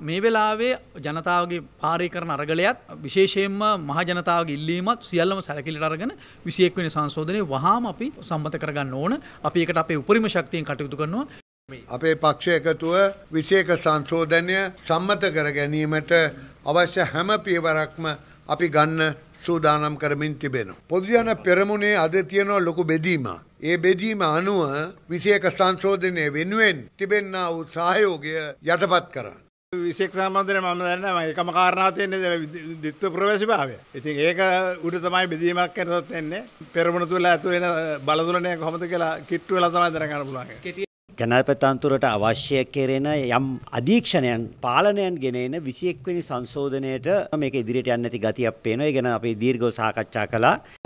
මේ වෙලාවේ ජනතාවගේ පාරේ කරන අරගලයත් විශේෂයෙන්ම මහ ජනතාවගේ ඉල්ලීමත් සියල්ලම සැලකිලිට අරගෙන 21 වෙනි සංශෝධනයේ වහාම අපි සම්මත කරගන්න ඕන. අපි ඒකට අපේ උපරිම ශක්තියෙන් කටයුතු කරනවා. අපේ පක්ෂ එකතුව 21 සංශෝධනය සම්මත කර ගැනීමට අවශ්‍ය හැම පියවරක්ම අපි ගන්න සූදානම් කරමින් තිබෙනවා. පොදු ජන පෙරමුණේ අද තියෙන ලොකු බෙදීමක්. ඒ බෙදීම අනුව 21 සංශෝධනය වෙනුවෙන් තිබෙනා වූ සහයෝගය යටපත් කරන්න. 21 සම්බන්ධයෙන් මම දන්නවා එකම කාරණාව තියෙන්නේ ද්විත්ව ප්‍රවේශභාවය. ඉතින් ඒක උඩ තමයි බෙදීමක් කරනොත් එන්නේ. පෙරමුණ තුල ඇතුළේ වෙන බලතුලනේ කොහොමද කියලා කිට්ටු වෙලා තමයි දැනගන්න පුළුවන්. ජනාධිපති තනතුරට අවශ්‍ය කෙරෙන යම් අධීක්ෂණයන් පාලනයන් ගෙනෙන 21 වෙනි සංශෝධනයට මේක ඉදිරියට යන්නේ නැති ගතියක් පේනවා. ඒ ගැන අපි දීර්ඝව සාකච්ඡා කළා.